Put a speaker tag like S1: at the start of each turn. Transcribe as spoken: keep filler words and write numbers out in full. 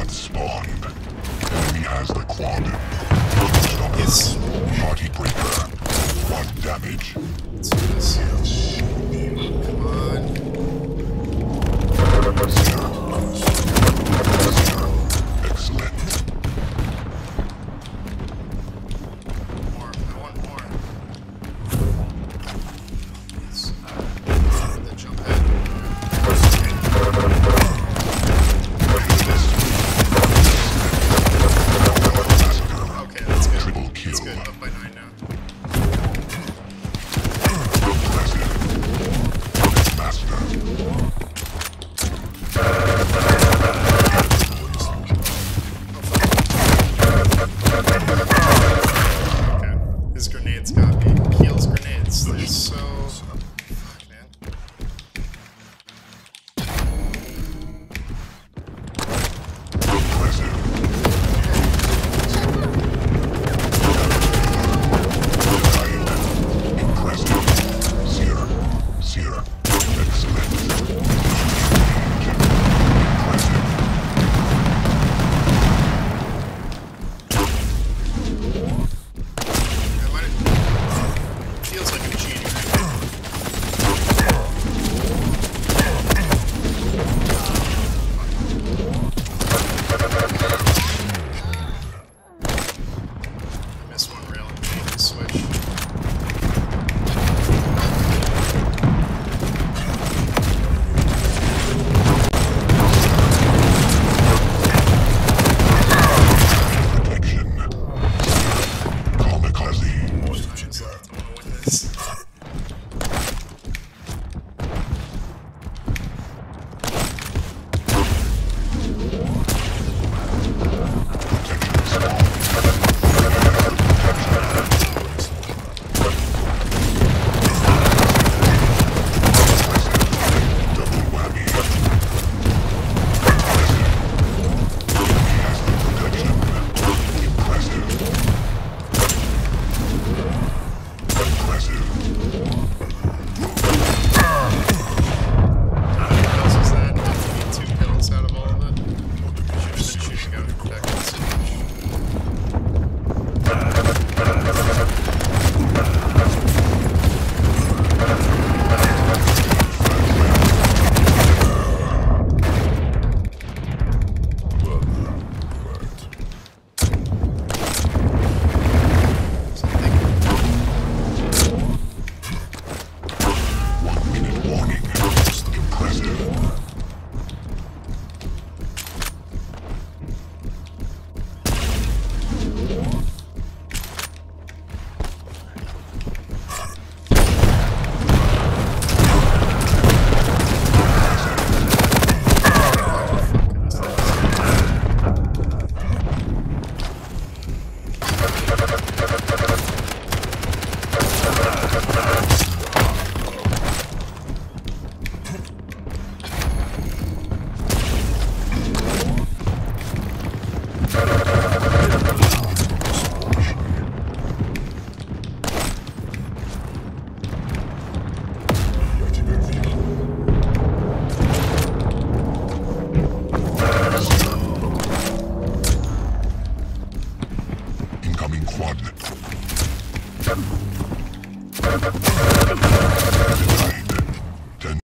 S1: Quad spawned. Enemy has the quad.
S2: Yes.
S1: Party breaker. One damage.
S2: Let's do this. Come on.
S1: Excellent.
S2: More. I want more. Yes. The jump pad. Okay, that's good.
S1: Triple kill.
S2: That's good. Up by nine now.
S1: Master.
S2: Okay. His grenades got me. Keel's grenades. They're so... Fuck, man.
S1: Impressive. Seer. Seer. Excellent. Impressive.
S2: I might have... Feels like I'm cheating right now. I missed one rail and made the switch.
S1: Protection. Kamikaze.
S2: Time's left. I want to win this.
S1: Double whammy. Protection. Impressive. Impressive.
S2: How many pills was that? I need two pills out of all of it. Should have been shooting out back in the city.
S1: One minute warning. Impressive.